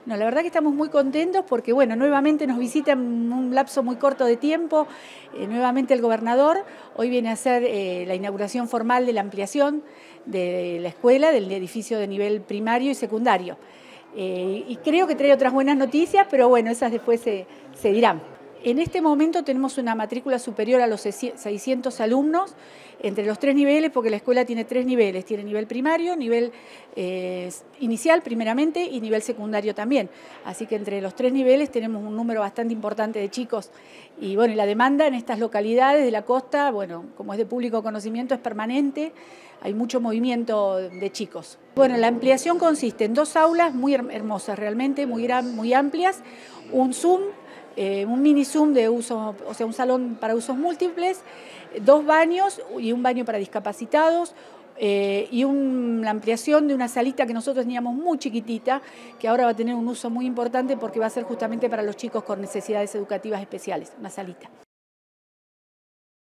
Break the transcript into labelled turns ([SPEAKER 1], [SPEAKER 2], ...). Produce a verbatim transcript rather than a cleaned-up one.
[SPEAKER 1] No, la verdad que estamos muy contentos porque, bueno, nuevamente nos visita en un lapso muy corto de tiempo, eh, nuevamente el gobernador. Hoy viene a hacer eh, la inauguración formal de la ampliación de la escuela, del edificio de nivel primario y secundario. Eh, y creo que trae otras buenas noticias, pero bueno, esas después se, se dirán. En este momento tenemos una matrícula superior a los seiscientos alumnos entre los tres niveles, porque la escuela tiene tres niveles, tiene nivel primario, nivel eh, inicial primeramente y nivel secundario también. Así que entre los tres niveles tenemos un número bastante importante de chicos. Y bueno, y la demanda en estas localidades de la costa, bueno, como es de público conocimiento, es permanente, hay mucho movimiento de chicos. Bueno, la ampliación consiste en dos aulas muy hermosas realmente, muy, muy amplias, un Zoom, Eh, un mini Zoom de uso, o sea, un salón para usos múltiples, dos baños y un baño para discapacitados, eh, y un, la ampliación de una salita que nosotros teníamos muy chiquitita, que ahora va a tener un uso muy importante porque va a ser justamente para los chicos con necesidades educativas especiales, una salita.